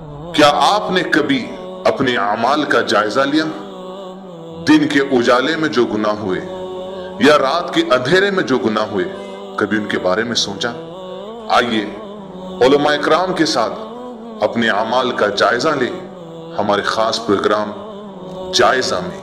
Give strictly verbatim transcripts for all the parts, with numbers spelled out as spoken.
کیا آپ نے کبھی اپنے اعمال کا جائزہ لیا؟ دن کے اجالے میں جو گناہ ہوئے یا رات کے اندھیرے میں جو گناہ ہوئے، کبھی ان کے بارے میں سوچا؟ آئیے علماء اکرام کے ساتھ اپنے اعمال کا جائزہ لیں ہمارے خاص پروگرام جائزہ میں۔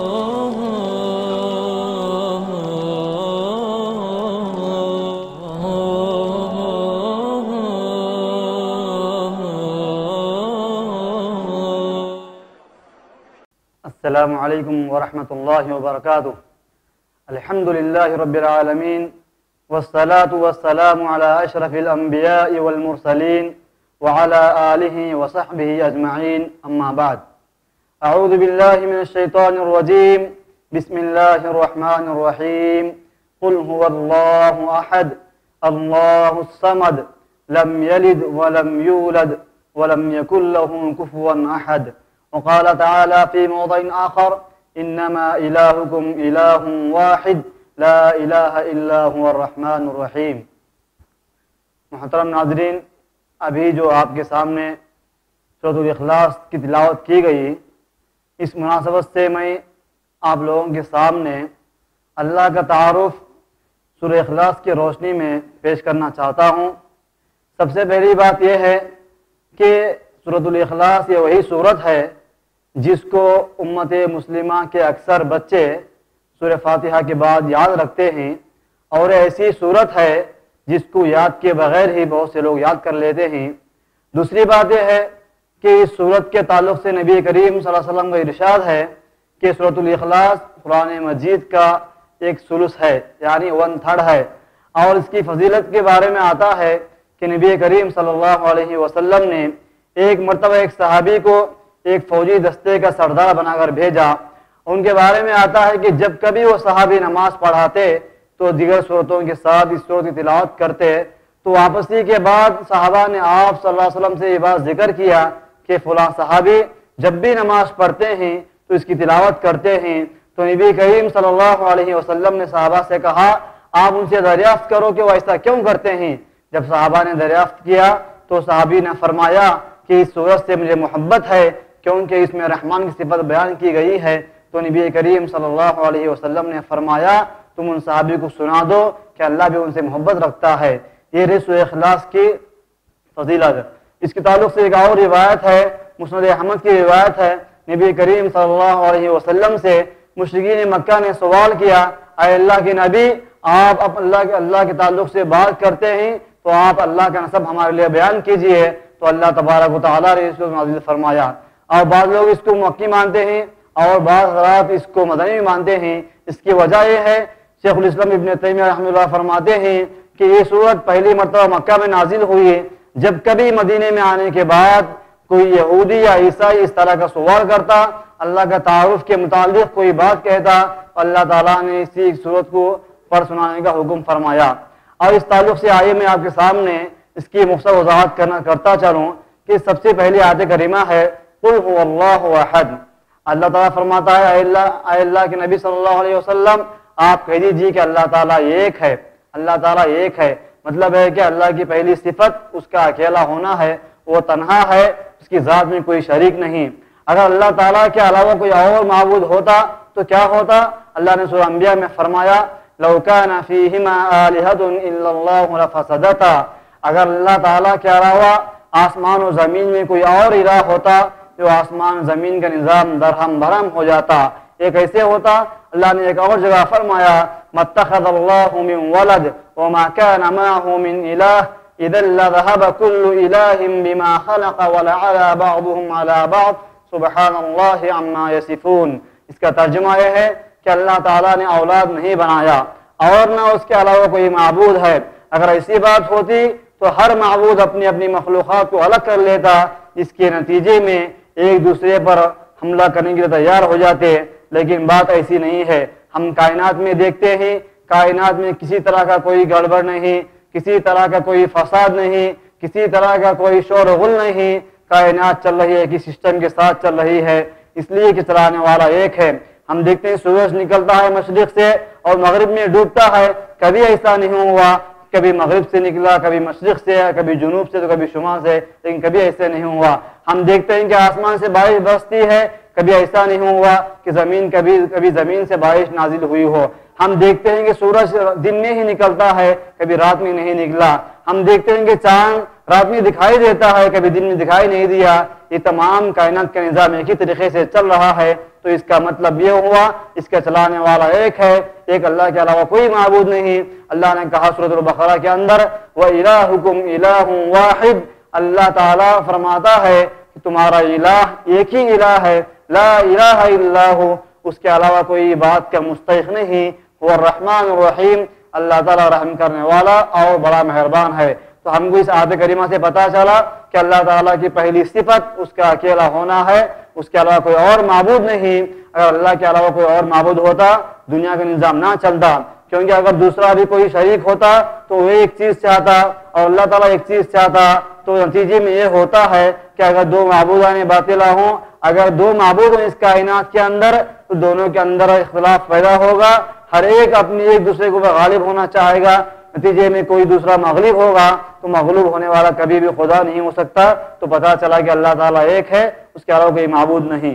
السلام علیکم ورحمۃ اللہ وبرکاتہ۔ الحمد للہ رب العالمین والصلاة والسلام علی اشرف الانبیاء والمرسلین وعلی آلہ وصحبہ اجمعین، اما بعد۔ اعوذ باللہ من الشیطان الرجیم، بسم اللہ الرحمن الرحیم۔ قل هو اللہ احد اللہ الصمد لم یلد ولم یولد ولم یکن له کفوا احد۔ وقال تعالى في موضع آخر إنما إلهكم إله واحد لا إله إلا هو الرحمن الرحیم۔ محترم ناظرین، ابھی جو آپ کے سامنے سورۃ الاخلاص کی تلاوت کی گئی، اس مناسبت سے میں آپ لوگوں کے سامنے اللہ کا تعارف سورۃ اخلاص کی روشنی میں پیش کرنا چاہتا ہوں۔ سب سے پہلی بات یہ ہے کہ سورۃ الاخلاص یہ وہی سورت ہے جس کو امت مسلمہ کے اکثر بچے سورہ فاتحہ کے بعد یاد رکھتے ہیں، اور ایسی صورت ہے جس کو یاد کے بغیر ہی بہت سے لوگ یاد کر لیتے ہیں۔ دوسری بات یہ ہے کہ اس صورت کے تعلق سے نبی کریم صلی اللہ علیہ وسلم کا ارشاد ہے کہ سورۃ الاخلاص قرآن مجید کا ایک ثلث ہے، یعنی ون تھرڈ ہے، اور اس کی فضیلت کے بارے میں آتا ہے کہ نبی کریم صلی اللہ علیہ وسلم نے ایک مرتبہ ایک صحابی کو ایک فوجی دستے کا سردار بنا کر بھیجا۔ ان کے بارے میں آتا ہے کہ جب کبھی وہ صحابی نماز پڑھاتے تو دیگر صورتوں کے ساتھ اس صورت کی تلاوت کرتے، تو واپسی کے بعد صحابہ نے آپ صلی اللہ علیہ وسلم سے یہ بات ذکر کیا کہ فلاں صحابی جب بھی نماز پڑھتے ہیں تو اس کی تلاوت کرتے ہیں۔ تو نبی کریم صلی اللہ علیہ وسلم نے صحابہ سے کہا آپ ان سے دریافت کرو کہ وہ ایسا کیوں کرتے ہیں۔ جب صحابہ نے دریافت کیا تو صحابی نے فرمایا کہ اس صورت سے مجھے محبت ہے کیونکہ اس میں رحمان کی صفت بیان کی گئی ہے۔ تو نبی کریم صلی اللہ علیہ وسلم نے فرمایا تم ان صحابی کو سنا دو کہ اللہ بھی ان سے محبت رکھتا ہے۔ یہ رہی سورۃ اخلاص کی فضیلت۔ اس کے تعلق سے ایک اور روایت ہے، مسند احمد کی روایت ہے، نبی کریم صلی اللہ علیہ وسلم سے مشرکین مکہ نے سوال کیا اے اللہ کے نبی، آپ اللہ کے اللہ کے تعلق سے بات کرتے ہیں تو آپ اللہ کا نسب ہمارے لیے بیان کیجئے۔ تو اللہ تبارک و تعالیٰ نے اس کو نازل فرمایا، اور بعض لوگ اس کو مکی مانتے ہیں اور بعض حضرات اس کو مدنی بھی مانتے ہیں۔ اس کی وجہ یہ ہے، شیخ الاسلام ابن تیمیہ رحمہ اللہ فرماتے ہیں کہ یہ سورت پہلی مرتبہ مکہ میں نازل ہوئی جب کبھی مدینے میں آنے کے بعد کوئی یہودی یا عیسائی اس طرح کا سوال کرتا، اللہ کا تعارف کے متعلق کوئی بات کہتا، اللہ تعالیٰ نے اسی سورت کو پڑھ سنانے کا حکم فرمایا۔ اور اس تعلق سے آئیے میں آپ کے سامنے اس کی مختصر وضاحت کرنا کرتا چلوں کہ سب سے پہلی آیت کریمہ ہے قل هو اللہ احد۔ اللہ تعالیٰ فرماتا ہے اے اللہ اے اللہ کے نبی صلی اللہ علیہ وسلم آپ کہہ دیجیے کہ اللہ تعالیٰ ایک ہے، اللہ تعالیٰ ایک ہے۔ مطلب ہے کہ اللہ کی پہلی صفت اس کا اکیلا ہونا ہے، وہ تنہا ہے، اس کی ذات میں کوئی شریک نہیں۔ اگر اللہ تعالیٰ کے علاوہ کوئی اور معبود ہوتا تو کیا ہوتا؟ اللہ نے سورہ انبیاء میں فرمایا لو کان فیہما آلہۃ الا اللہ لفسدتا۔ اگر اللہ تعالیٰ کے علاوہ آسمان و زمین میں کوئی اور الہ ہوتا تو آسمان زمین کا نظام درہم برہم ہو جاتا۔ یہ کیسے ہوتا؟ اللہ نے ایک اور جگہ فرمایا مَتَّخَذَ اللَّهُ مِن وَلَدٍ وَمَا كَانَ مَعَهُ مِنْ إِلَٰهٍ إِذًا لَّذَهَبَ كُلُّ إِلَٰهٍ بِمَا خَلَقَ وَلَعَلَا بَعْضُهُمْ عَلَىٰ بَعْضٍ سُبْحَانَ اللَّهِ عَمَّا يَصِفُونَ۔ اس کا ترجمہ یہ ہے کہ اللہ تعالیٰ نے اولاد نہیں بنایا اور نہ اس کے علاوہ کوئی معبود ہے۔ اگر ایسی بات ہوتی تو ہر معبود اپنی اپنی مخلوقات کو الگ کر لیتا، اس کے نتیجے میں ایک دوسرے پر حملہ کرنے کے لیے تیار ہو جاتے، لیکن بات ایسی نہیں ہے۔ ہم کائنات میں دیکھتے ہیں، کائنات میں کسی طرح کا کوئی گڑبڑ نہیں، کسی طرح کا کوئی فساد نہیں، کسی طرح کا کوئی شور و غل نہیں، کائنات چل رہی ہے، کسی سسٹم کے ساتھ چل رہی ہے، اس لیے کہ چلانے والا ایک ہے۔ ہم دیکھتے ہیں سورج نکلتا ہے مشرق سے اور مغرب میں ڈوبتا ہے، کبھی ایسا نہیں ہوا کبھی مغرب سے نکلا، کبھی مشرق سے، کبھی جنوب سے تو کبھی شمال سے، لیکن کبھی ایسے نہیں ہوا۔ ہم دیکھتے ہیں کہ آسمان سے بارش برستی ہے، کبھی ایسا نہیں ہوا کہ زمین کبھی کبھی زمین سے بارش نازل ہوئی ہو۔ ہم دیکھتے ہیں کہ سورج دن میں ہی نکلتا ہے، کبھی رات میں نہیں نکلا۔ ہم دیکھتے ہیں کہ چاند رات میں دکھائی دیتا ہے، کبھی دن میں دکھائی نہیں دیا۔ یہ تمام کائنات کا نظام ایک ہی طریقے سے چل رہا ہے، تو اس کا مطلب یہ ہوا اس کا چلانے والا ایک ہے، ایک اللہ کے علاوہ کوئی معبود نہیں۔ اللہ نے کہا سورۃ البقرہ کے اندر وَإِلَٰهُكُمْ إِلَٰهٌ وَاحِدٌ، اللہ تعالیٰ فرماتا ہے کہ تمہارا الہ ایک ہی الہ ہے، لا الہ الا ہو، اس کے علاوہ کوئی بات کا مستحق نہیں۔ وہ الرحمن الرحیم، اللہ تعالیٰ رحم کرنے والا اور بڑا مہربان ہے۔ تو ہم کو اس آیت کریمہ سے پتا چلا کہ اللہ تعالیٰ کی پہلی صفت اس کا اکیلا ہونا ہے، اس کے علاوہ کوئی اور معبود نہیں۔ اگر اللہ کے علاوہ کوئی اور معبود ہوتا دنیا کا نظام نہ چلتا، کیونکہ اگر دوسرا بھی کوئی شریک ہوتا تو وہ ایک چیز چاہتا اور اللہ تعالیٰ ایک چیز چاہتا، تو نتیجے میں یہ ہوتا ہے کہ اگر دو معبودان باطلہ ہوں، اگر دو معبود ہوں اس کائنات کے اندر، تو دونوں کے اندر اختلاف پیدا ہوگا، ہر ایک اپنی ایک دوسرے کو غالب ہونا چاہے گا، نتیجے میں کوئی دوسرا مغلوب ہوگا، تو مغلوب ہونے والا کبھی بھی خدا نہیں ہو سکتا۔ تو پتا چلا کہ اللہ تعالیٰ ایک ہے، اس کے علاوہ کوئی معبود نہیں۔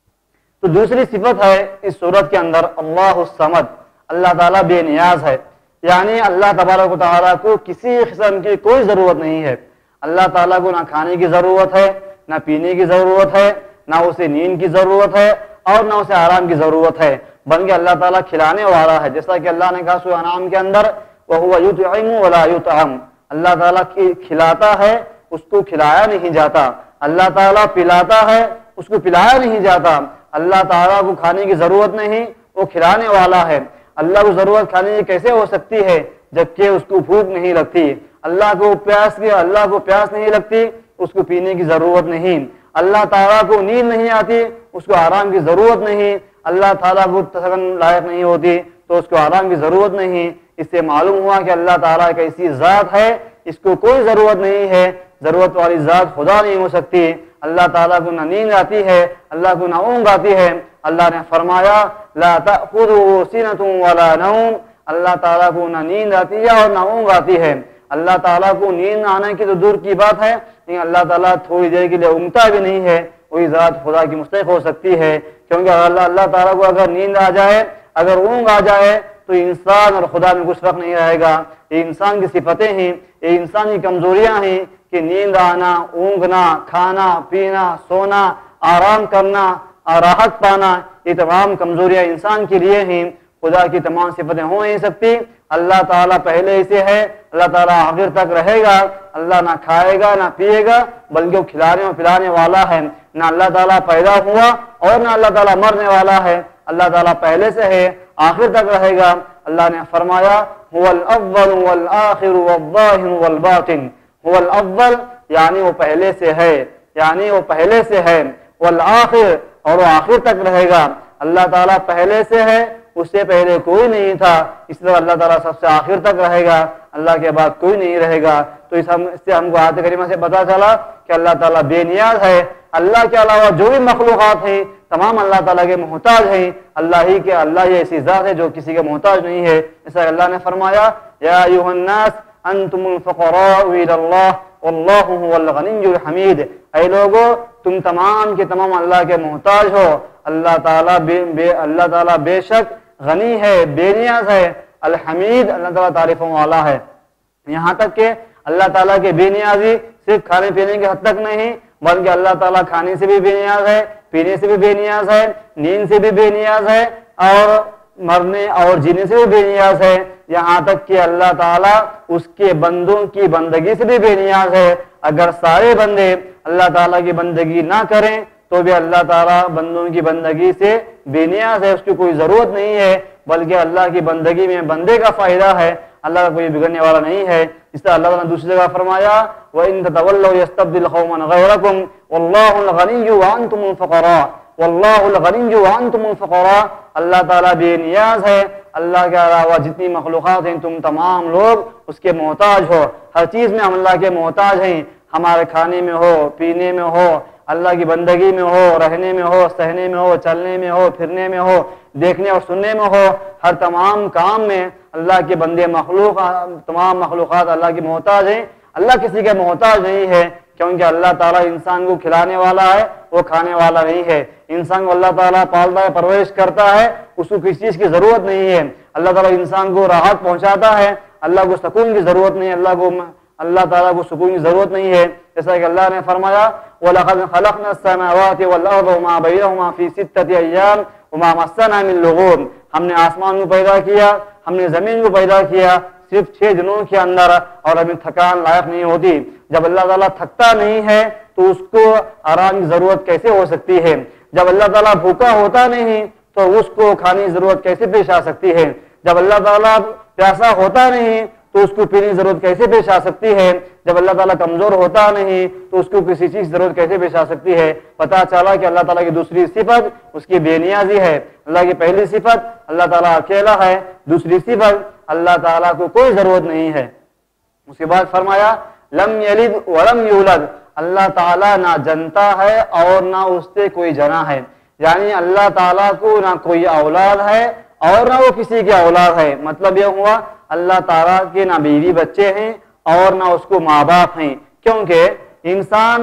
تو دوسری صفت ہے اس سورت کے اندر اللہ الصمد، اللہ تعالیٰ بے نیاز ہے، یعنی اللہ تبارک و تعالیٰ کو کسی قسم کی کوئی ضرورت نہیں ہے۔ اللہ تعالیٰ کو نہ کھانے کی ضرورت ہے، نہ پینے کی ضرورت ہے، نہ اسے نیند کی ضرورت ہے اور نہ اسے آرام کی ضرورت ہے، بلکہ اللہ تعالیٰ کھلانے والا ہے، جیسا کہ اللہ نے کہا سورہ انعام کے اندر وَهُوَ يُطْعِمُ وَلَا يُطْعَمُ، اللہ تعالیٰ کھلاتا ہے، اس کو کھلایا نہیں جاتا، اللہ تعالیٰ پلاتا ہے، اس کو پلایا نہیں جاتا، اللہ تعالیٰ کو کھانے کی ضرورت نہیں، وہ کھلانے والا ہے۔ اللہ کو ضرورت کھانے کی کیسے ہو سکتی ہے جبکہ اس کو بھوک نہیں لگتی؟ اللہ کو پیاس کی اللہ کو پیاس نہیں لگتی، اس کو پینے کی ضرورت نہیں۔ اللہ تعالیٰ کو نیند نہیں آتی، اس کو آرام کی ضرورت نہیں۔ اللہ تعالیٰ کو تسکن لائق نہیں ہوتی تو اس کو آرام کی ضرورت نہیں۔ اس سے معلوم ہوا کہ اللہ تعالیٰ ایک ایسی ذات ہے اس کو کوئی ضرورت نہیں ہے، ضرورت والی ذات خدا نہیں ہو سکتی۔ اللہ تعالیٰ کو نہ نیند آتی ہے، اللہ کو نہ اونگ آتی ہے۔ اللہ نے فرمایا لا تأخذه سنة ولا نوم، اللہ تعالیٰ کو نہ نیند آتی ہے اور نہ اونگ آتی ہے۔ اللہ تعالیٰ کو نیند آنے کی تو دور کی بات ہے، لیکن اللہ تعالیٰ تھوڑی دیر کے لیے اونگتا بھی نہیں ہے، وہی ذات خدا کی مستحق ہو سکتی ہے، کیونکہ اللہ اللہ تعالیٰ کو اگر نیند آ جائے، اگر اونگ آ جائے تو انسان اور خدا میں کچھ فرق نہیں رہے گا۔ یہ انسان کی صفتیں ہیں، یہ انسان کی کمزوریاں ہیں کہ نیند آنا، اونگنا، کھانا پینا، سونا، آرام کرنا، راحت پانا، یہ تمام کمزوریاں انسان کے لیے ہیں، خدا کی تمام صفتیں ہو نہیں سکتی۔ اللہ تعالیٰ پہلے سے ہے، اللہ تعالیٰ آخر تک رہے گا، اللہ نہ کھائے گا نہ پیے گا بلکہ وہ کھلانے اور پلانے والا ہے۔ نہ اللہ تعالیٰ پیدا ہوا اور نہ اللہ تعالیٰ مرنے والا ہے، اللہ تعالیٰ پہلے سے ہے، آخر تک رہے گا۔ اللہ نے فرمایا هو الاول والآخر والظاہر والباطن، هو الاول یعنی وہ پہلے سے ہے، یعنی وہ پہلے سے ہے، والآخر اور وہ آخر تک رہے گا۔ اللہ تعالیٰ پہلے سے ہے، اس سے پہلے کوئی نہیں تھا، اس طرح اللہ تعالیٰ سب سے آخر تک رہے گا، اللہ کے بعد کوئی نہیں رہے گا۔ تو اس ہم اس سے ہم کو آیت کریمہ سے پتا چلا کہ اللہ تعالیٰ بے نیاز ہے، اللہ کے علاوہ جو بھی مخلوقات ہیں تمام اللہ تعالیٰ کے محتاج ہیں، اللہ ہی کے اللہ یہ ایسی ذات ہے جو کسی کے محتاج نہیں ہے۔ جیسا اللہ نے فرمایا یا ایھا الناس انتم الفقراء الی اللہ واللہ هو الغنی الحمید، اے لوگو تم تمام کے تمام اللہ کے محتاج ہو، اللہ تعالیٰ بے, بے اللہ تعالیٰ بے شک غنی ہے، بے نیاز ہے، الحمید اللہ تعالیٰ تعریفوں والا ہے۔ یہاں تک کہ اللہ تعالیٰ کے بے نیازی صرف کھانے پینے کے حد تک نہیں، بلکہ اللہ تعالیٰ کھانے سے بھی بے نیاز ہے، پینے سے بھی بے نیاز ہے، نیند سے بھی بے نیاز ہے اور مرنے اور جینے سے بھی بے نیاز ہے، یہاں تک کہ اللہ تعالیٰ اس کے بندوں کی بندگی سے بھی بے نیاز ہے۔ اگر سارے بندے اللہ تعالیٰ کی بندگی نہ کریں تو بھی اللہ تعالیٰ بندوں کی بندگی سے بے نیاز ہے، اس کی کوئی ضرورت نہیں ہے، بلکہ اللہ کی بندگی میں بندے کا فائدہ ہے، اللہ کا کوئی بگڑنے والا نہیں ہے۔ اس طرح اللہ تعالیٰ نے دوسری جگہ فرمایا وَإِن تَتَوَلَّوْا يَسْتَبْدِلْ قَوْمًا غَيْرَكُمْ وَاللَّهُ الْغَنِيُّ وَأَنْتُمُ الْفُقَرَاءُ وَاللَّهُ الْغَنِيُّ وَأَنْتُمُ الْفُقَرَاءُ، اللہ تعالیٰ بے نیاز ہے، اللہ کے علاوہ جتنی مخلوقات ہیں تم تمام لوگ اس کے محتاج ہو، ہر چیز میں ہم اللہ کے محتاج ہیں، ہمارے کھانے میں ہو، پینے میں ہو، اللہ کی بندگی میں ہو، رہنے میں ہو، سہنے میں ہو، چلنے میں ہو، پھرنے میں ہو، دیکھنے اور سننے میں ہو، ہر تمام کام میں اللہ کے بندے مخلوق تمام مخلوقات اللہ کی محتاج ہیں۔ اللہ کسی کا محتاج نہیں ہے، کیونکہ اللہ تعالیٰ انسان کو کھلانے والا ہے، وہ کھانے والا نہیں ہے۔ انسان کو اللہ تعالیٰ پالتا ہے، پرورش کرتا ہے، اس کو کسی چیز کی ضرورت نہیں ہے۔ اللہ تعالیٰ انسان کو راحت پہنچاتا ہے، اللہ کو سکون کی ضرورت نہیں ہے، اللہ کو اللہ تعالیٰ کو سکون کی ضرورت نہیں ہے۔ جیسا کہ اللہ نے فرمایا وَلَقَدْ خَلَقْنَا السَّمَاوَاتِ وَالْأَرْضَ وَمَا بَيْنَهُمَا فِي سِتَّةِ أَيَّامٍ وَمَا مَسَّنَا مِن لُغُوبٍ، ہم نے آسمان کو پیدا کیا، ہم نے زمین کو پیدا کیا صرف چھ دنوں کے اندر، اور ہمیں تھکان لائق نہیں ہوتی۔ جب اللہ تعالیٰ تھکتا نہیں ہے تو اس کو آرام کی ضرورت کیسے ہو سکتی ہے؟ جب اللہ تعالیٰ بھوکا ہوتا نہیں تو اس کو کھانے کی ضرورت کیسے پیش آ سکتی ہے؟ جب اللہ تعالیٰ پیاسا ہوتا نہیں تو اس کو پینے کی ضرورت کیسے پیش آ سکتی ہے؟ جب اللہ تعالیٰ کمزور ہوتا نہیں تو اس کو کسی چیز کی ضرورت کیسے پیش آ سکتی ہے؟ پتہ چلا کہ اللہ تعالیٰ کی دوسری صفت اس کی بے نیازی ہے۔ اللہ کی پہلی صفت اللہ تعالیٰ اکیلا ہے، دوسری صفت اللہ تعالیٰ کو کوئی ضرورت نہیں ہے۔ اس کے بعد فرمایا لم یلد ولم یولد، اللہ تعالیٰ نہ جنتا ہے اور نہ اس سے کوئی جنا ہے، یعنی اللہ تعالیٰ کو نہ کوئی اولاد ہے اور نہ وہ کسی کے اولاد ہے۔ مطلب یہ ہوا اللہ تعالیٰ کے نہ بیوی بچے ہیں اور نہ اس کو ماں باپ ہیں، کیونکہ انسان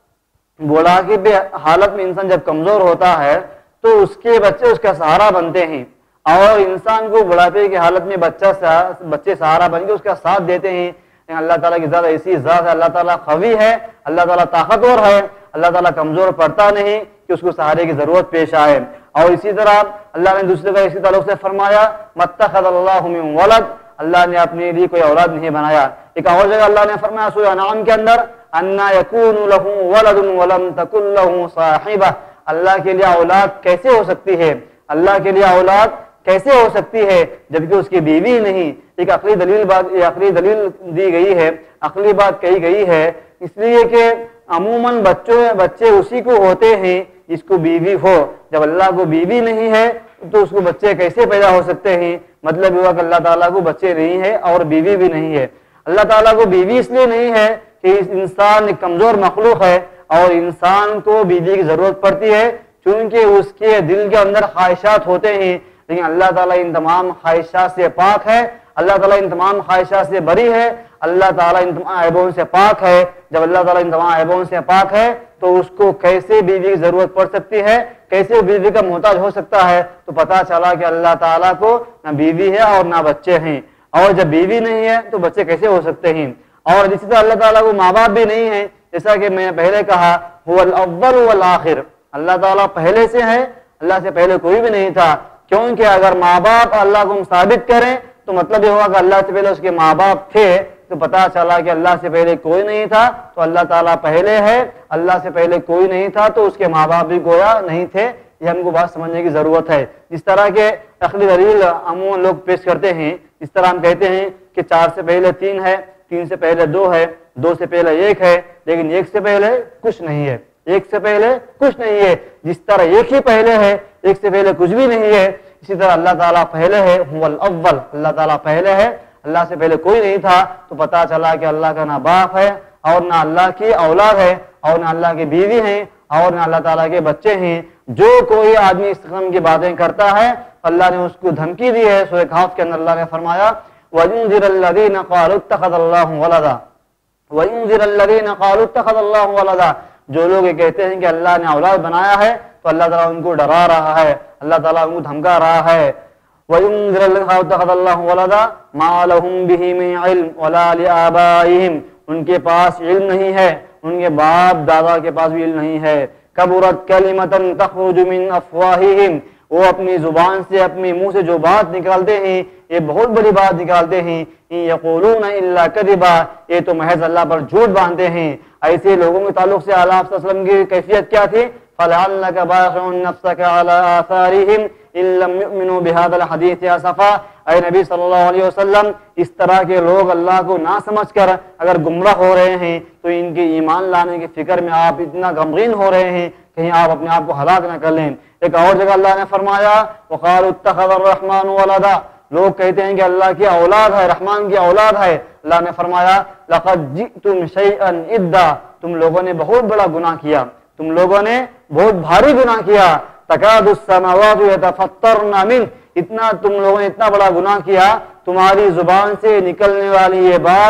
بوڑھاپے پہ حالت میں انسان جب کمزور ہوتا ہے تو اس کے بچے اس کا سہارا بنتے ہیں، اور انسان کو بڑھاپے کی حالت میں بچہ بچے سہارا بن کے اس کا ساتھ دیتے ہیں۔ اللہ تعالیٰ کی ذات ایسی ذات ہے، اللہ تعالیٰ قوی ہے، اللہ تعالیٰ طاقتور ہے، اللہ تعالیٰ کمزور پڑتا نہیں کہ اس کو سہارے کی ضرورت پیش آئے۔ اور اسی طرح اللہ نے دوسرے کا اسی تعلق سے فرمایا مَتَّخَذَ اللَّهُ مِن وَلَدٍ، اللہ نے اپنے لیے کوئی اولاد نہیں بنایا۔ ایک اور جگہ اللہ نے فرمایا سورہ انعام کے اندر أَنَّا يَكُونُ لَهُ وَلَدٌ وَلَمْ تَكُن لَهُ صَاحِبَةٌ، اللہ کے لیے اولاد کیسے ہو سکتی ہے؟ اللہ کے لیے اولاد کیسے ہو سکتی ہے جبکہ اس کی بیوی نہیں؟ ایک عقلی دلیل بات عقلی دلیل دی گئی ہے، عقلی بات کہی گئی ہے، اس لیے کہ عموماً بچوں بچے اسی کو ہوتے ہیں جس کو بیوی ہو۔ جب اللہ کو بیوی نہیں ہے تو اس کو بچے کیسے پیدا ہو سکتے ہیں؟ مطلب ہوا کہ اللہ تعالیٰ کو بچے نہیں ہے اور بیوی بھی نہیں ہے۔ اللہ تعالیٰ کو بیوی اس لیے نہیں ہے کہ انسان ایک کمزور مخلوق ہے اور انسان کو بیوی کی ضرورت پڑتی ہے، چونکہ اس کے دل کے اندر خواہشات ہوتے ہیں، لیکن اللہ تعالیٰ ان تمام خواہشات سے پاک ہے، اللہ تعالیٰ ان تمام خواہشات سے بری ہے، اللہ تعالیٰ ان تمام عیبوں سے پاک ہے۔ جب اللہ تعالیٰ ان تمام عیبوں سے پاک ہے تو اس کو کیسے بیوی کی ضرورت پڑ سکتی ہے؟ کیسے بیوی کا محتاج ہو سکتا ہے؟ تو پتہ چلا کہ اللہ تعالیٰ کو نہ بیوی ہے اور نہ بچے ہیں، اور جب بیوی نہیں ہے تو بچے کیسے ہو سکتے ہیں؟ اور اسی طرح اللہ تعالیٰ کو ماں باپ بھی نہیں ہے، جیسا کہ میں نے پہلے کہا هو الاول والآخر، اللہ تعالیٰ پہلے سے ہے، اللہ سے پہلے کوئی بھی نہیں تھا، کیونکہ اگر ماں باپ اللہ کو ثابت کریں تو مطلب یہ ہوا کہ اللہ سے پہلے اس کے ماں باپ تھے، تو پتہ چلا کہ اللہ سے پہلے کوئی نہیں تھا تو اللہ تعالیٰ پہلے ہے، اللہ سے پہلے کوئی نہیں تھا تو اس کے ماں باپ بھی گویا نہیں تھے۔ یہ ہم کو بات سمجھنے کی ضرورت ہے۔ جس طرح کے عقلی دلیل عموماً لوگ پیش کرتے ہیں، اس طرح ہم کہتے ہیں کہ چار سے پہلے تین ہے، تین سے پہلے دو ہے، دو سے پہلے ایک ہے، لیکن ایک سے پہلے کچھ نہیں ہے، ایک سے پہلے کچھ نہیں ہے۔ جس طرح ایک ہی پہلے ہے، ایک سے پہلے کچھ بھی نہیں ہے، اسی طرح اللہ تعالیٰ پہلے ہے، هو الاول، اللہ تعالیٰ پہلے ہے، اللہ سے پہلے کوئی نہیں تھا، تو پتہ چلا کہ اللہ کا نہ باپ ہے اور نہ اللہ کی اولاد ہے اور نہ اللہ کی بیوی ہیں اور نہ اللہ تعالیٰ کے بچے ہیں۔ جو کوئی آدمی اس قسم کی باتیں کرتا ہے اللہ نے اس کو دھمکی دی ہے۔ سورہ کہف کے اندر اللہ نے فرمایا وَيُنذِرَ الَّذِينَ قَالُوا اتَّخَذَ اللَّهُ وَلَدًا، وَيُنذِرَ الَّذِينَ قَالُوا اتَّخَذَ اللَّهُ وَلَدًا، جو لوگ یہ کہتے ہیں کہ اللہ نے اولاد بنایا ہے تو اللہ تعالیٰ ان کو ڈرا رہا ہے، اللہ تعالیٰ ان کو دھمکا رہا ہے۔ وَيُنذِرَ الَّذِينَ قَالُوا اتَّخَذَ اللَّهُ وَلَدًا مَا لَهُم بِهِ مِنْ عِلْمٍ وَلَا لِآبَائِهِمْ، ان کے پاس علم نہیں ہے، ان کے باپ دادا کے پاس بھی علم نہیں ہے۔ کبرت کلمۃ تخرج من افواہہم، وہ اپنی زبان سے اپنے منہ سے جو بات نکالتے ہیں یہ بہت بڑی بات نکالتے ہیں۔ ان یقولون الا کذبا، یہ تو محض اللہ پر جھوٹ باندھتے ہیں۔ ایسے لوگوں کے تعلق سے آل صلی اللہ علیہ وسلم کی کیفیت کیا تھی؟ فلعلک باخع نفسک علی آثارہم ان لم یؤمنوا بهذا الحدیث اسفا، اے نبی صلی اللہ علیہ وسلم اس طرح کے لوگ اللہ کو نہ سمجھ کر اگر گمراہ ہو رہے ہیں تو ان کے ایمان لانے کی فکر میں آپ اتنا غمگین ہو رہے ہیں کہیں آپ اپنے آپ کو ہلاک نہ کر لیں۔ ایک اور جگہ اللہ نے فرمایا وقالوا اتخذ الرحمن ولدا، لوگ کہتے ہیں کہ اللہ کی اولاد ہے، رحمان کی اولاد ہے۔ اللہ نے فرمایا لقد جئتم شیئا ادا، تم لوگوں نے بہت بڑا گناہ کیا، تم لوگوں نے بہت بھاری گناہ کیا۔ تکاد السماوات یتفطرن منہ، اتنا تم لوگوں نے اتنا بڑا گناہ کیا، تمہاری زبان سے نکلنے والی یہ بات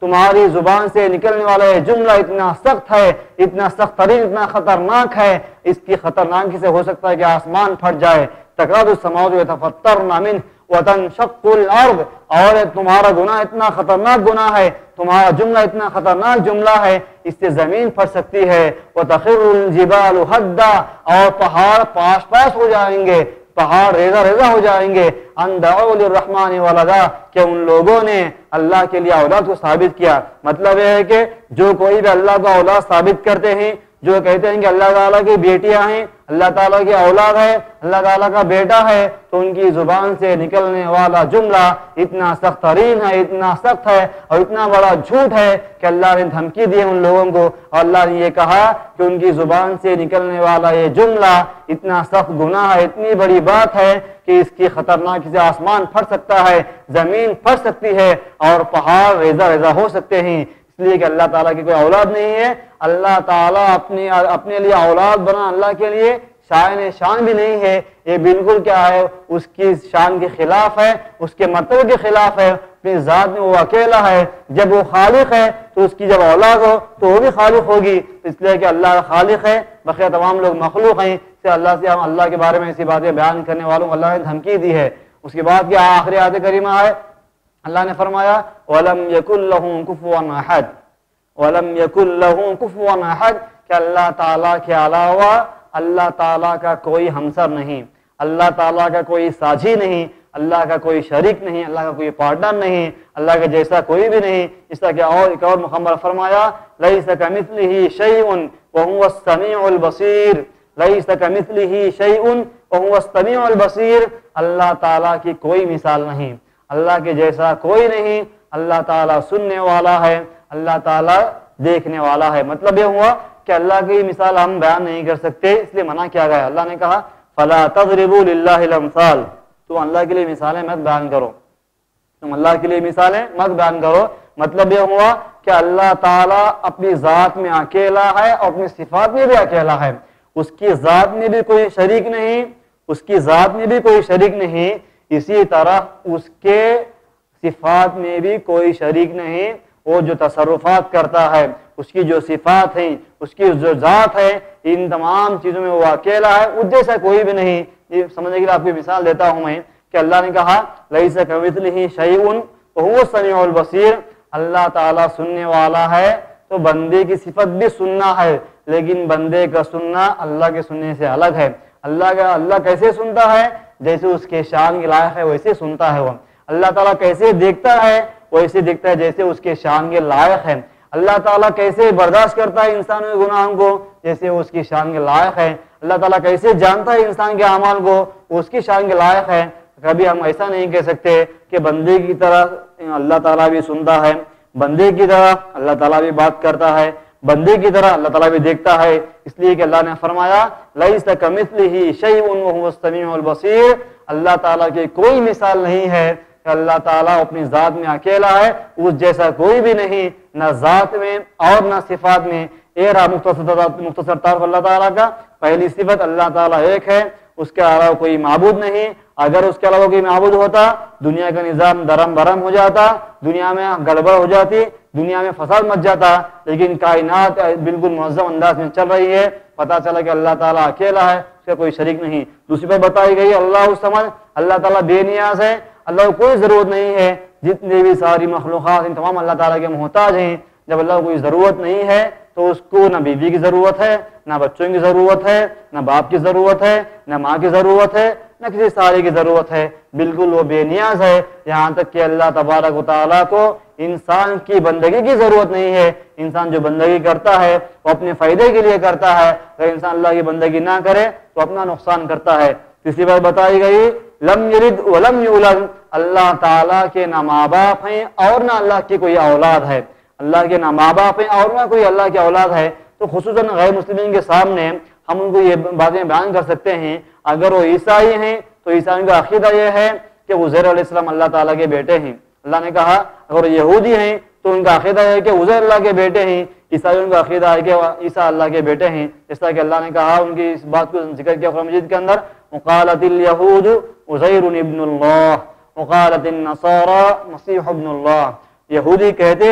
تمہاری زبان سے نکلنے والا یہ جملہ اتنا سخت ہے، اتنا سخت ترین، اتنا خطرناک ہے، اس کی خطرناکی سے ہو سکتا ہے کہ آسمان پھٹ جائے۔ تکاد السماوات یتفطرن منہ وتنشق الارض، اور تمہارا گناہ اتنا خطرناک گناہ ہے، تمہارا جملہ اتنا خطرناک جملہ ہے، اس سے زمین پھٹ سکتی ہے۔ وتخر الجبال ہدا، اور پہاڑ پاش پاش ہو جائیں گے، پہاڑ ریزہ ریزہ ہو جائیں گے۔ ان دعوا للرحمن ولدا، کہ ان لوگوں نے اللہ کے لیے اولاد کو ثابت کیا۔ مطلب یہ ہے کہ جو کوئی بھی اللہ کو اولاد ثابت کرتے ہیں، جو کہتے ہیں کہ اللہ تعالیٰ کی بیٹیاں ہیں، اللہ تعالیٰ کی اولاد ہے، اللہ تعالیٰ کا بیٹا ہے، تو ان کی زبان سے نکلنے والا جملہ اتنا سخت ترین ہے، اتنا سخت ہے اور اتنا بڑا جھوٹ ہے کہ اللہ نے دھمکی دی ان لوگوں کو، اور اللہ نے یہ کہا کہ ان کی زبان سے نکلنے والا یہ جملہ اتنا سخت گناہ ہے، اتنی بڑی بات ہے کہ اس کی خطرناکی سے آسمان پھٹ سکتا ہے، زمین پھٹ سکتی ہے اور پہاڑ ریزہ ریزہ ہو سکتے ہیں۔ اس لیے کہ اللہ تعالیٰ کی کوئی اولاد نہیں ہے، اللہ تعالیٰ اپنی اپنے لیے اولاد بنا اللہ کے لیے شائن شان بھی نہیں ہے، یہ بالکل کیا ہے، اس کی شان کے خلاف ہے، اس کے مرتبے کے خلاف ہے، اپنی ذات میں وہ اکیلا ہے۔ جب وہ خالق ہے تو اس کی جب اولاد ہو تو وہ بھی خالق ہوگی، اس لیے کہ اللہ خالق ہے، بقیہ تمام لوگ مخلوق ہیں، سے اللہ سے ہم اللہ کے بارے میں ایسی باتیں بیان کرنے والوں کو اللہ نے دھمکی دی ہے۔ اس کے بعد کیا آخری آیت کریمہ ہے، اللہ نے فرمایا وَلَمْ يَكُنْ لَهُ كُفُوًا أَحَدٌ، وَلَمْ يَكُنْ لَهُ كُفُوًا أَحَدٌ، کہ اللہ تعالیٰ کے علاوہ اللہ تعالیٰ کا کوئی ہمسر نہیں، اللہ تعالیٰ کا کوئی ساجھی نہیں، اللہ کا کوئی شریک نہیں، اللہ کا کوئی پارٹنر نہیں، اللہ کا جیسا کوئی بھی نہیں۔ اس طرح کہ اور ایک اور مقام پر فرمایا لَيْسَ كَمِثْلِهِ شَيْءٌ وَهُوَ السَّمِيعُ الْبَصِيرُ، لَيْسَ كَمِثْلِهِ شَيْءٌ وَهُوَ السَّمِيعُ الْبَصِيرُ، اللہ تعالیٰ کی کوئی مثال نہیں، اللہ کے جیسا کوئی نہیں، اللہ تعالیٰ سننے والا ہے، اللہ تعالیٰ دیکھنے والا ہے۔ مطلب یہ ہوا کہ اللہ کی مثال ہم بیان نہیں کر سکتے، اس لیے منع کیا گیا۔ اللہ نے کہا فَلَا تَضْرِبُوا لِلَّهِ الْأَمْثَالَ، تم اللہ کے لیے مثالیں مت بیان کرو، تم اللہ کے لیے مثالیں مت بیان کرو۔ مطلب یہ ہوا کہ اللہ تعالیٰ اپنی ذات میں اکیلا ہے اور اپنی صفات میں بھی اکیلا ہے، اس کی ذات میں بھی کوئی شریک نہیں، اس کی ذات میں بھی کوئی شریک نہیں، اسی طرح اس کے صفات میں بھی کوئی شریک نہیں۔ وہ جو تصرفات کرتا ہے، اس کی جو صفات ہیں، اس کی جو ذات ہے، ان تمام چیزوں میں وہ اکیلا ہے، اس جیسا کوئی بھی نہیں۔ یہ سمجھنے کے لیے آپ کو مثال دیتا ہوں میں کہ اللہ نے کہا لَيْسَ كَمِثْلِهِ شَيْءٌ وَهُوَ السَّمِيعُ الْبَصِيرُ، اللہ تعالیٰ سننے والا ہے، تو بندے کی صفت بھی سننا ہے، لیکن بندے کا سننا اللہ کے سننے سے الگ ہے۔ اللہ کا اللہ کیسے سنتا ہے؟ جیسے اس کے شان کے لائق ہے ویسے سنتا ہے وہ۔ اللہ تعالیٰ کیسے دیکھتا ہے؟ ویسے دیکھتا ہے جیسے اس کے شان کے لائق ہے۔ اللہ تعالیٰ کیسے برداشت کرتا ہے انسان کے گناہوں کو؟ جیسے اس کی شان کے لائق ہے۔ اللہ تعالیٰ کیسے جانتا ہے انسان کے اعمال کو؟ اس کی شان کے لائق ہے۔ کبھی ہم ایسا نہیں کہہ سکتے کہ بندے کی طرح اللہ تعالیٰ بھی سنتا ہے، بندے کی طرح اللہ تعالیٰ بھی بات کرتا ہے، بندے کی طرح اللہ تعالیٰ بھی دیکھتا ہے۔ اس لیے کہ اللہ نے فرمایا لَيْسَ كَمِثْلِهِ شَيْءٌ وَهُوَ السَّمِيعُ الْبَصِيرُ، اللہ تعالیٰ کی کوئی مثال نہیں ہے کہ اللہ تعالیٰ اپنی ذات میں اکیلا ہے، اس جیسا کوئی بھی نہیں، نہ ذات میں اور نہ صفات میں۔ اے رہا مختصر تعارف اللہ تعالیٰ کا۔ پہلی صفت اللہ تعالیٰ ایک ہے، اس کے علاوہ کوئی معبود نہیں۔ اگر اس کے علاوہ کوئی معبود ہوتا دنیا کا نظام درم برم ہو جاتا، دنیا میں گڑبڑ ہو جاتی، دنیا میں فساد مچ جاتا، لیکن کائنات بالکل منظم انداز میں چل رہی ہے۔ پتہ چلا کہ اللہ تعالیٰ اکیلا ہے، اس کا کوئی شریک نہیں۔ دوسری بات بتائی گئی اللہ الصمد، اللہ تعالیٰ بے نیاز ہے، اللہ کو کوئی ضرورت نہیں ہے۔ جتنے بھی ساری مخلوقات ان تمام اللہ تعالیٰ کے محتاج ہیں۔ جب اللہ کو کوئی ضرورت نہیں ہے تو اس کو نہ بیوی کی ضرورت ہے، نہ بچوں کی ضرورت ہے، نہ باپ کی ضرورت ہے، نہ ماں کی ضرورت ہے، نہ کسی سارے کی ضرورت ہے، بالکل وہ بے نیاز ہے۔ یہاں تک کہ اللہ تبارک و تعالیٰ کو انسان کی بندگی کی ضرورت نہیں ہے۔ انسان جو بندگی کرتا ہے وہ اپنے فائدے کے لیے کرتا ہے، اگر انسان اللہ کی بندگی نہ کرے تو اپنا نقصان کرتا ہے۔ تیسری بات بتائی گئی لم یلد ولم یولد، اللہ تعالیٰ کے نہ ماں باپ ہیں اور نہ اللہ کی کوئی اولاد ہے۔ اللہ کے نہ ماں باپ ہیں اور نہ کوئی اللہ کی اولاد ہے، تو خصوصاً غیر مسلمین کے سامنے ہم ان کو یہ باتیں بیان کر سکتے ہیں۔ اگر وہ عیسائی ہیں تو عیسائیوں کا عقیدہ یہ ہے کہ عزیر علیہ السلام اللہ تعالیٰ کے بیٹے ہیں۔ اللہ نے کہا اگر یہودی ہیں تو ان کا عقیدہ ہے کہ عزیر اللہ کے بیٹے ہیں، عیسائیوں کا عقیدہ ہے کہ عیسیٰ اللہ کے بیٹے ہیں۔ اس طرح کہ اللہ نے کہا ان کی اس بات کو ذکر کیا قرآن مجید کے اندر وقالت الیہود عزیر ابن اللہ وقالت النصارى مسیح ابن اللہ، یہودی کہتے ہیں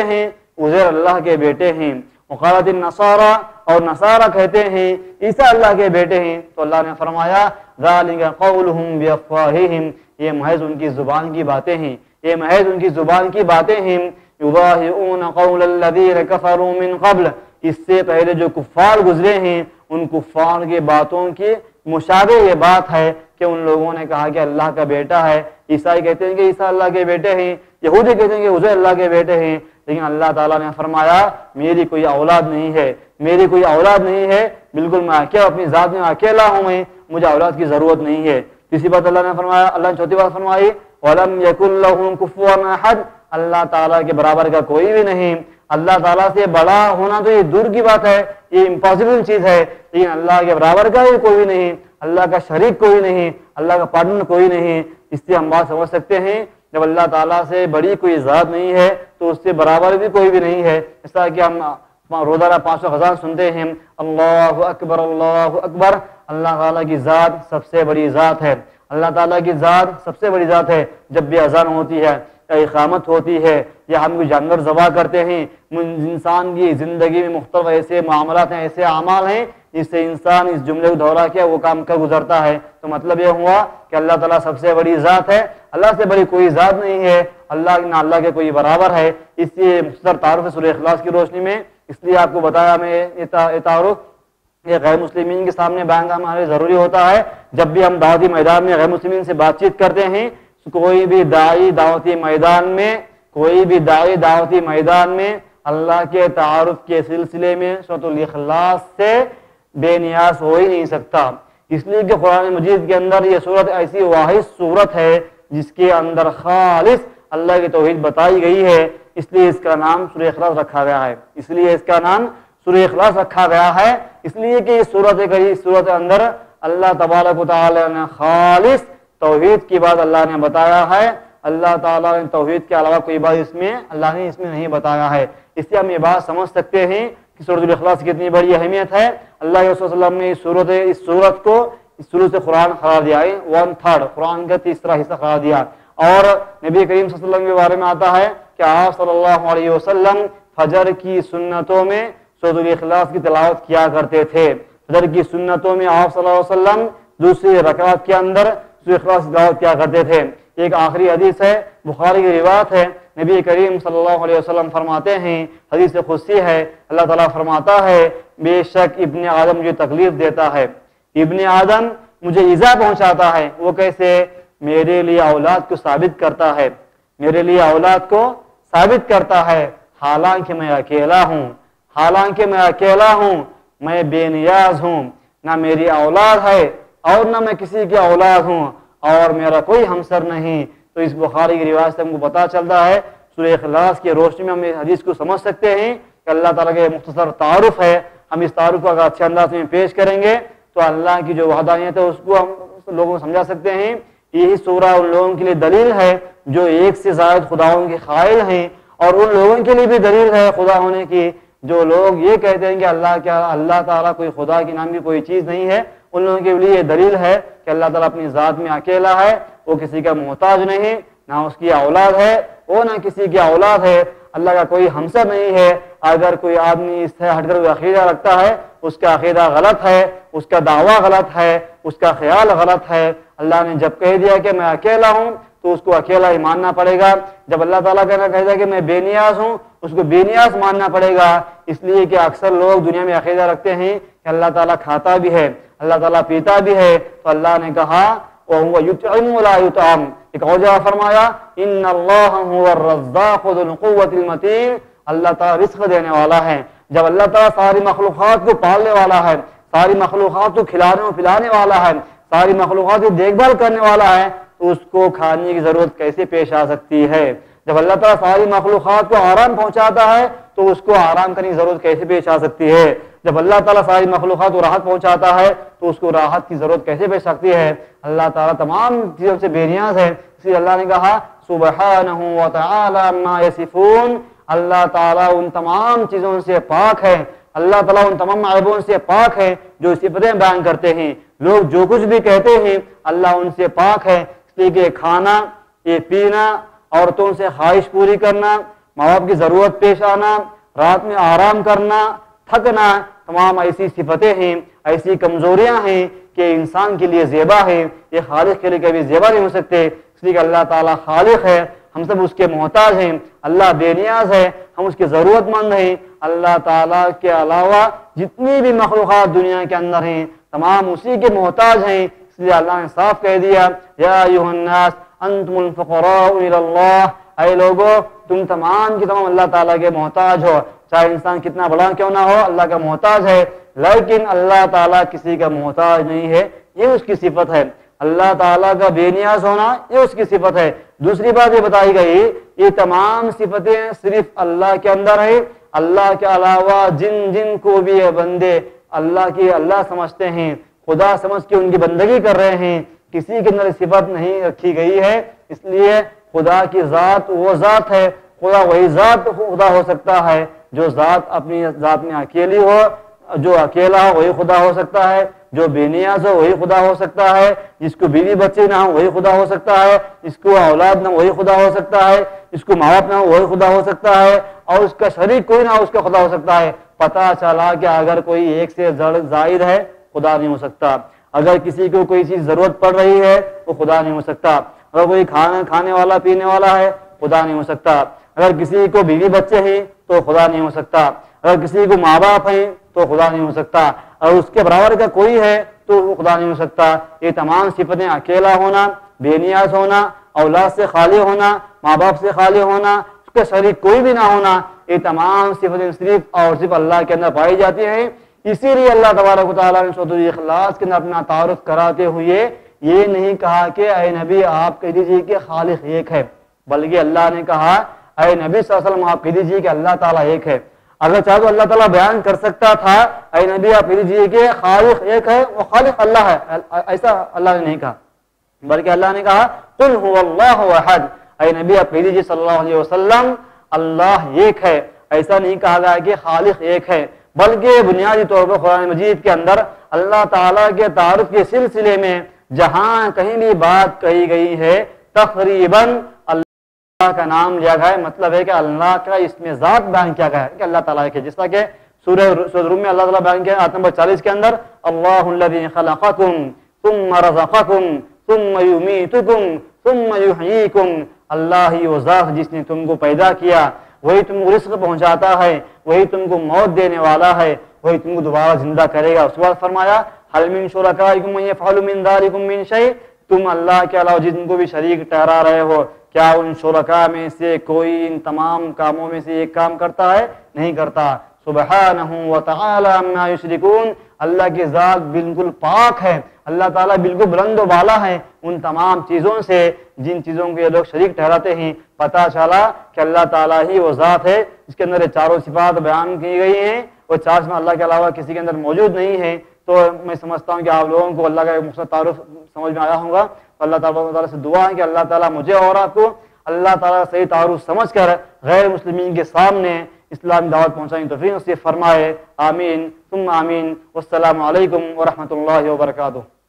عزیر اللہ کے بیٹے ہیں، وقالت النصارى اور نصارہ کہتے ہیں عیسیٰ اللہ کے بیٹے ہیں، تو اللہ نے فرمایا ذالک قولہم بافواہہم، یہ محض ان کی زبان کی باتیں ہیں، یہ محض ان کی زبان کی باتیں ہیں، یضاہئون قول الذین کفروا من قبل، اس سے پہلے جو کفار گزرے ہیں ان کفار کی باتوں کی مشابہ یہ بات ہے کہ ان لوگوں نے کہا کہ اللہ کا بیٹا ہے، عیسائی کہتے ہیں کہ عیسیٰ اللہ کے بیٹے ہیں، یہودی کہتے ہیں کہ عزیر اللہ کے بیٹے ہیں، لیکن اللہ تعالیٰ نے فرمایا میری کوئی اولاد نہیں ہے، میری کوئی اولاد نہیں ہے، بالکل میں اکیلا اپنی ذات میں اکیلا ہوں، میں مجھے اولاد کی ضرورت نہیں ہے۔ تیسری بات اللہ نے فرمایا، اللہ نے چوتھی بات فرمائی وَلَمْ يَكُنْ لَهُ كُفُوًا أَحَدٌ، اللہ تعالیٰ کے برابر کا کوئی بھی نہیں، اللہ تعالیٰ سے بڑا ہونا تو یہ دور کی بات ہے، یہ امپاسبل چیز ہے، لیکن اللہ کے برابر کا بھی کوئی نہیں، اللہ کا شریک کوئی نہیں، اللہ کا پارٹنر کوئی نہیں۔ اس سے ہم بات سمجھ سکتے ہیں جب اللہ تعالیٰ سے بڑی کوئی ذات نہیں ہے تو اس سے برابر بھی کوئی بھی نہیں ہے۔ اس طرح کہ ہم روزانہ پانچ سو خزان سنتے ہیں، اللہ اکبر اللہ اکبر، اللہ تعالیٰ کی ذات سب سے بڑی ذات ہے، اللہ تعالیٰ کی ذات سب سے بڑی ذات ہے۔ جب بھی اذان ہوتی ہے یا اقامت ہوتی ہے یا ہم کوئی جانور ذبح کرتے ہیں، انسان کی زندگی میں مختلف ایسے معاملات ہیں، ایسے اعمال ہیں جس سے انسان اس جملے کو دہرا کے وہ کام کر گزرتا ہے۔ تو مطلب یہ ہوا کہ اللہ تعالیٰ سب سے بڑی ذات ہے، اللہ سے بڑی کوئی ذات نہیں ہے، اللہ نہ اللہ کے کوئی برابر ہے۔ اس لیے مختصر تعارف ہے سورہ اخلاص کی روشنی میں، اس لیے آپ کو بتایا میں یہ تعارف یہ غیر مسلمین کے سامنے بیان کرنا ہمارے ضروری ہوتا ہے۔ جب بھی ہم دعوتی میدان میں غیر مسلمین سے بات چیت کرتے ہیں، کوئی بھی داعی دعوتی میدان میں کوئی بھی داعی دعوتی میدان میں اللہ کے تعارف کے سلسلے میں سورۃ الاخلاص سے بے نیاز ہو ہی نہیں سکتا، اس لیے کہ قرآن مجید کے اندر یہ سورت ایسی واحد سورت ہے جس کے اندر خالص اللہ کی توحید بتائی گئی ہے، اس لیے اس کا نام سورہ اخلاص رکھا گیا ہے، اس لیے اس کا نام سورہ اخلاص رکھا گیا ہے، اس لیے کہ اس سورت کے سورت کے اندر اللہ تبارک و تعالی نے خالص توحید کی بات اللہ نے بتایا ہے، اللہ تعالیٰ نے توحید کے علاوہ کوئی بات اس میں اللہ نے اس میں نہیں بتایا ہے۔ اس سے ہم یہ بات سمجھ سکتے ہیں کہ سورۃ الاخلاص کی کتنی بڑی اہمیت ہے۔ اللہ کے رسول صلی اللہ علیہ وسلم نے اس سورت اس سورت کو اس شروع سے قرآن قرار دیا ہے، ون تھرڈ قرآن کا تیسرا حصہ قرار دیا، اور نبی کریم صلی اللہ علیہ وسلم کے بارے میں آتا ہے کہ آپ صلی اللہ علیہ وسلم فجر کی سنتوں میں سورۃ الاخلاص کی تلاوت کیا کرتے تھے، فجر کی سنتوں میں آپ صلی اللہ علیہ وسلم دوسری رکعت کے اندر سورۃ الاخلاص کی تلاوت کیا کرتے تھے۔ ایک آخری حدیث ہے، بخاری کی روایت ہے، نبی کریم صلی اللہ علیہ وسلم فرماتے ہیں، حدیث قدسی ہے، اللہ تعالیٰ فرماتا ہے بے شک ابن آدم مجھے تکلیف دیتا ہے، ابن آدم مجھے ایذا پہنچاتا ہے، وہ کیسے؟ میرے لیے اولاد کو ثابت کرتا ہے، میرے لیے اولاد کو ثابت کرتا ہے، حالانکہ میں اکیلا ہوں، حالانکہ میں اکیلا ہوں، میں بے نیاز ہوں، نہ میری اولاد ہے اور نہ میں کسی کی اولاد ہوں اور میرا کوئی ہمسر نہیں۔ تو اس بخاری کی روایت سے ہم کو پتہ چلتا ہے، سورہ اخلاص کی روشنی میں ہم اس حدیث کو سمجھ سکتے ہیں کہ اللہ تعالیٰ کا مختصر تعارف ہے، ہم اس تعارف کو اگر اچھے انداز میں پیش کریں گے تو اللہ کی جو وحدانیت ہے اس کو ہم لوگوں کو سمجھا سکتے ہیں۔ یہی سورہ ان لوگوں کے لیے دلیل ہے جو ایک سے زائد خداؤں کے قائل ہیں، اور ان لوگوں کے لیے بھی دلیل ہے خدا ہونے کی جو لوگ یہ کہتے ہیں کہ اللہ کیا اللہ تعالیٰ کوئی خدا کے نام کی کوئی چیز نہیں ہے، ان لوگوں کے لیے یہ دلیل ہے کہ اللہ تعالیٰ اپنی ذات میں اکیلا ہے، وہ کسی کا محتاج نہیں، نہ اس کی اولاد ہے وہ نہ کسی کی اولاد ہے، اللہ کا کوئی ہمسر نہیں ہے۔ اگر کوئی آدمی اس سے ہٹ کر کوئی عقیدہ رکھتا ہے اس کا عقیدہ غلط ہے، اس کا دعویٰ غلط ہے، اس کا خیال غلط ہے۔ اللہ نے جب کہہ دیا کہ میں اکیلا ہوں تو اس کو اکیلا ہی ماننا پڑے گا، جب اللہ تعالیٰ کہنا کہہ دیا کہ میں بے نیاز ہوں اس کو بے نیاز ماننا پڑے گا۔ اس لیے کہ اکثر لوگ دنیا میں عقیدہ رکھتے ہیں کہ اللہ تعالیٰ کھاتا بھی ہے، اللہ تعالیٰ پیتا بھی ہے، تو اللہ نے کہا وَهُوَ يُطْعِمُ وَلَا يُطْعَمُ، ایک اور جگہ فرمایا إِنَّ اللَّهَ هُوَ الرَّزَّاقُ ذُو الْقُوَّةِ الْمَتِينُ، اللہ تعالیٰ رزق دینے والا ہے۔ جب اللہ تعالیٰ ساری مخلوقات کو پالنے والا ہے، ساری مخلوقات کو کھلانے اور پلانے والا ہے، ساری مخلوقات کی دیکھ بھال کرنے والا ہے، تو اس کو کھانے کی ضرورت کیسے پیش آ سکتی ہے؟ جب اللہ تعالیٰ ساری مخلوقات کو آرام پہنچاتا ہے تو اس کو آرام کرنے کی ضرورت کیسے پیش آ سکتی ہے؟ جب اللہ تعالیٰ ساری مخلوقات کو راحت پہنچاتا ہے تو اس کو راحت کی ضرورت کیسے پیش سکتی ہے؟ اللہ تعالیٰ تمام چیزوں سے بے نیاز ہے، اس لیے اللہ نے کہا سبحانہ وتعالی عما یصفون، اللہ تعالیٰ ان تمام چیزوں سے پاک ہے، اللہ تعالیٰ ان تمام عیبوں سے پاک ہے جو صفتیں بیان کرتے ہیں۔ لوگ جو کچھ بھی کہتے ہیں اللہ ان سے پاک ہے، اس لیے کہ کھانا، یہ پینا، عورتوں سے خواہش پوری کرنا، माँ बाप की ज़रूरत पेश आना, रात में आराम करना, थकना, तमाम ऐसी सिफतें हैं, ऐसी कमज़ोरियाँ हैं कि इंसान के लिए ज़ेबा है, ये खालिक के लिए कभी ज़ेबा नहीं हो सकते। इसलिए अल्लाह ताला खालिक है, हम सब उसके मोहताज हैं, अल्लाह बेनियाज है, हम उसके ज़रूरतमंद हैं। अल्लाह ताला के अलावा जितनी भी मखलूक़ात दुनिया के अंदर हैं तमाम उसी के मोहताज हैं। इसलिए अल्लाह ने साफ कह दिया, या अय्युहन्नास अंतुमुल फुक़राउ इलल्लाह, ऐ लोगो तुम तमाम की तमाम अल्लाह ताला के मोहताज हो। चाहे इंसान कितना बड़ा क्यों ना हो, अल्लाह का मोहताज है, लेकिन अल्लाह ताला किसी का मोहताज नहीं है, ये उसकी सिफत है। अल्लाह ताला का बेनियाज होना ये उसकी सिफत है। दूसरी बात ये बताई गई, ये तमाम सिफतें सिर्फ अल्लाह के अंदर है। अल्लाह के अलावा जिन जिन को भी ये बंदे अल्लाह की अल्लाह समझते हैं, खुदा समझ के उनकी बंदगी कर रहे हैं, किसी के अंदर सिफत नहीं रखी गई है। इसलिए खुदा की ज़ात वो ज़ात है, खुदा वही ज़ात खुदा हो सकता है जो ज़ात अपनी ज़ात में अकेली हो, जो अकेला हो वही खुदा हो सकता है, जो बेनियाज हो वही खुदा हो सकता है, जिसको बीवी बच्चे ना हो वही खुदा हो सकता है, जिसको औलाद ना वही खुदा हो सकता है, जिसको माँ बाप ना हो वही खुदा हो सकता है, और उसका शरीक कोई ना हो उसका खुदा हो सकता है। पता चला कि अगर कोई एक से जायद है खुदा नहीं हो सकता। अगर किसी को कोई चीज जरूरत पड़ रही है वो खुदा नहीं हो सकता। अगर कोई खाना खाने वाला पीने वाला है खुदा नहीं हो सकता। अगर किसी को बीवी बच्चे हैं तो खुदा नहीं हो सकता। अगर किसी को माँ बाप हैं तो खुदा नहीं हो सकता। अगर उसके बराबर का कोई है तो वो खुदा नहीं हो सकता। ये तमाम सिफतें अकेला होना, बेनियाज होना, औलाद से खाली होना, माँ बाप से खाली होना, उसका शरीक कोई भी ना होना, ये तमाम सिफतें सिर्फ और सिर्फ अल्लाह के अंदर पाई जाती हैं। इसीलिए अल्लाह तबारक व तआला ने सूरह इखलास के अंदर अपना तारुफ कराते हुए ये नहीं कहा कि ऐ नबी आप कह दीजिए कि खालिक एक है, बल्कि अल्लाह ने कहा ऐ नबी सल्लल्लाहु अलैहि वसल्लम आप कह दीजिए कि अल्लाह ताला एक है। अगर चाहे तो अल्लाह ताला बयान कर सकता था ऐ नबी आप कह दीजिए कि खालिक एक है, वो खालिक अल्लाह है, ऐसा अल्लाह ने नहीं कहा, बल्कि अल्लाह ने कहा कुल हुवल्लाहु अहद, ऐ नबी आप कह दीजिए सल्लल्लाहु अलैहि वसल्लम अल्लाह एक है। ऐसा नहीं कहा गया कि खालिक एक है, बल्कि बुनियादी तौर पर कुरान मजीद के अंदर अल्लाह ताला के तारुफ के सिलसिले में जहां कहीं भी बात कही गई है तकरीबन अल्लाह का नाम लिया गया है। मतलब है कि अल्लाह का इसमें जात बयान किया गया है कि अल्लाह ताला के, जिस तरह के सूरह सूरह रूम में अल्लाह ताला बयान किया आयत नंबर चालीस के अंदर अल्लाहुल्लज़ी खलक़कुम सुम्मा रज़क़कुम सुम्मा युमीतुकुम सुम्मा युहयीकुम, अल्लाह ही वो ज़ात जिसने तुमको पैदा किया, वही तुमको रिज़्क़ पहुंचाता है, वही तुमको मौत देने वाला है, वही तुमको दोबारा जिंदा करेगा। उसके बाद फरमाया हल मिन शुरकाइकुम मन यफ़अलु मिन ज़ालिकुम मिन शै, तुम अल्लाह के अलावा जिनको भी शरीक ठहरा रहे हो क्या उन शुरका में से कोई इन तमाम कामों में से एक काम करता है? नहीं करता। सुब्हानहु व तआला अम्मा युश्रिकून, अल्लाह की ज़ात बिल्कुल पाक है, अल्लाह ताला बिल्कुल बुलंद व बाला है उन तमाम चीज़ों से जिन चीज़ों को ये लोग शरीक ठहराते हैं। पता चला कि अल्लाह ताला ही वो ज़ात है जिसके अंदर ये चारों सिफात बयान की गई हैं, वो चार सिफात अल्लाह के अलावा किसी के अंदर मौजूद नहीं है। तो मैं समझता हूँ कि आप लोगों को अल्लाह का एक मुख्तसर तारुफ समझ में आया होगा। तो अल्लाह ताला से दुआ है कि अल्लाह ताला मुझे और आपको अल्लाह ताला सही तारुफ समझ कर गैर मुस्लिमीन के सामने इस्लामी दावत पहुँचाने की तौफीक नसीब फरमाए। आमीन सुम्मा आमीन। वस्सलामु अलैकुम व रहमतुल्लाहि व बरकातुहू।